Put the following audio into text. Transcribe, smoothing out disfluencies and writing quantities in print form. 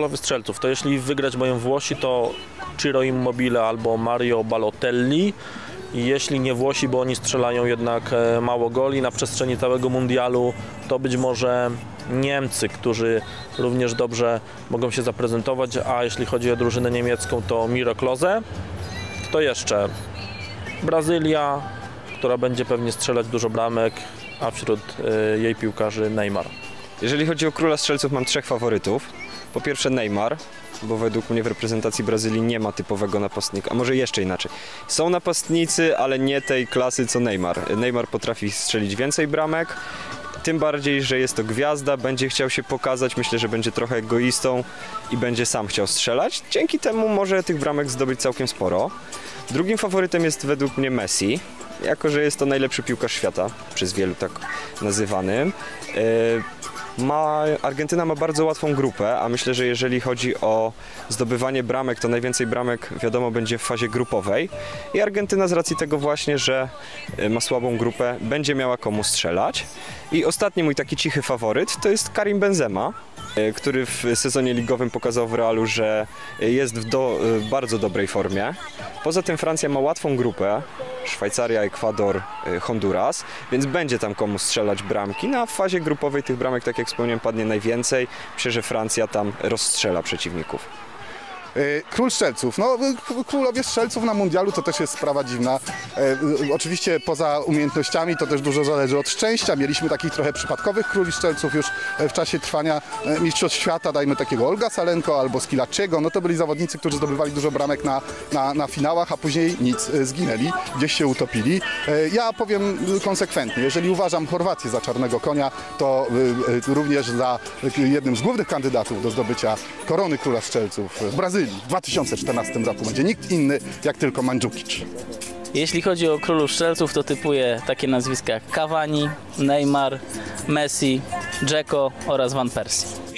królowie strzelców, to jeśli wygrać mają Włosi, to Ciro Immobile albo Mario Balotelli. I jeśli nie Włosi, bo oni strzelają jednak mało goli na przestrzeni całego mundialu, to być może Niemcy, którzy również dobrze mogą się zaprezentować, a jeśli chodzi o drużynę niemiecką, to Miro Klose. Kto jeszcze? Brazylia, która będzie pewnie strzelać dużo bramek, a wśród jej piłkarzy Neymar. Jeżeli chodzi o króla strzelców, mam 3 faworytów. Po pierwsze Neymar, bo według mnie w reprezentacji Brazylii nie ma typowego napastnika, a może jeszcze inaczej. Są napastnicy, ale nie tej klasy co Neymar. Neymar potrafi strzelić więcej bramek, tym bardziej, że jest to gwiazda, będzie chciał się pokazać, myślę, że będzie trochę egoistą i będzie sam chciał strzelać. Dzięki temu może tych bramek zdobyć całkiem sporo. Drugim faworytem jest według mnie Messi, jako że jest to najlepszy piłkarz świata, przez wielu tak nazywanym. Argentyna ma bardzo łatwą grupę, a myślę, że jeżeli chodzi o zdobywanie bramek, to najwięcej bramek wiadomo będzie w fazie grupowej i Argentyna z racji tego właśnie, że ma słabą grupę, będzie miała komu strzelać. I ostatni mój taki cichy faworyt to jest Karim Benzema, który w sezonie ligowym pokazał w Realu, że jest w bardzo dobrej formie. Poza tym Francja ma łatwą grupę, Szwajcaria, Ekwador, Honduras, więc będzie tam komu strzelać bramki. No a w fazie grupowej tych bramek, tak jak wspomniałem, padnie najwięcej. Myślę, że Francja tam rozstrzela przeciwników. Król strzelców. No, królowie strzelców na mundialu to też jest sprawa dziwna. Oczywiście poza umiejętnościami to też dużo zależy od szczęścia. Mieliśmy takich trochę przypadkowych króli strzelców już w czasie trwania mistrzostw świata, dajmy takiego Olga Salenko albo Skilacciego. No to byli zawodnicy, którzy zdobywali dużo bramek na finałach, a później nic, zginęli, gdzieś się utopili. Ja powiem konsekwentnie, jeżeli uważam Chorwację za czarnego konia, to również za jednym z głównych kandydatów do zdobycia korony króla strzelców w Brazylii w 2014 roku będzie nikt inny jak tylko Mandzukic. Jeśli chodzi o królów strzelców, to typuję takie nazwiska jak Cavani, Neymar, Messi, Dzeko oraz Van Persie.